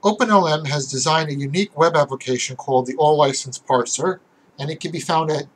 OpenLM has designed a unique web application called the All License Parser, and it can be found at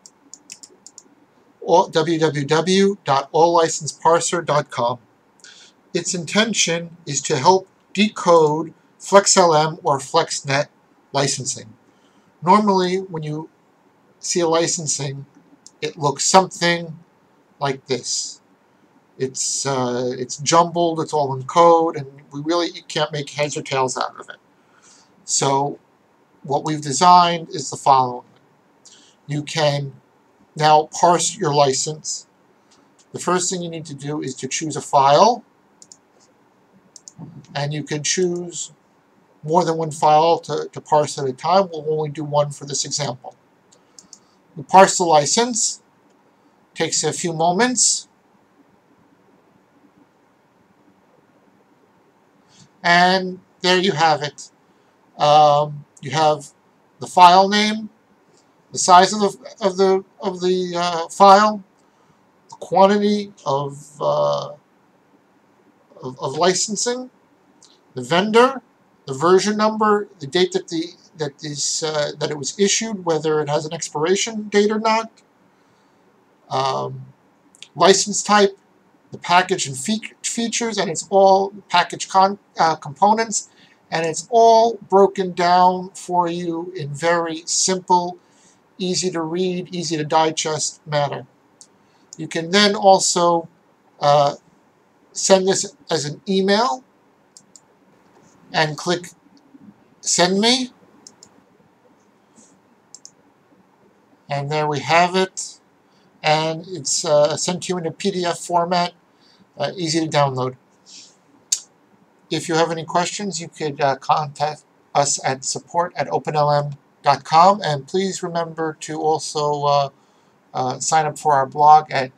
www.alllicenseparser.com. Its intention is to help decode FlexLM or FlexNet licensing. Normally, when you see a licensing, it looks something like this. It's jumbled, it's all in code, and we really can't make heads or tails out of it. So what we've designed is the following. You can now parse your license. The first thing you need to do is to choose a file, and you can choose more than one file to parse at a time. We'll only do one for this example. We parse the license. Takes a few moments. And there you have it. You have the file name, the size of the file, the quantity of licensing, the vendor, the version number, the date that it was issued, whether it has an expiration date or not, license type, the package and features, and it's all package components, and it's all broken down for you in very simple, easy to read, easy to digest manner. You can then also send this as an email and click Send Me, and there we have it, and it's sent to you in a PDF format, easy to download. If you have any questions, you could contact us at support@openlm.com, and please remember to also sign up for our blog at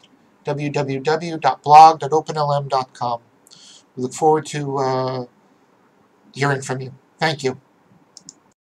www.blog.openlm.com. We look forward to hearing from you. Thank you.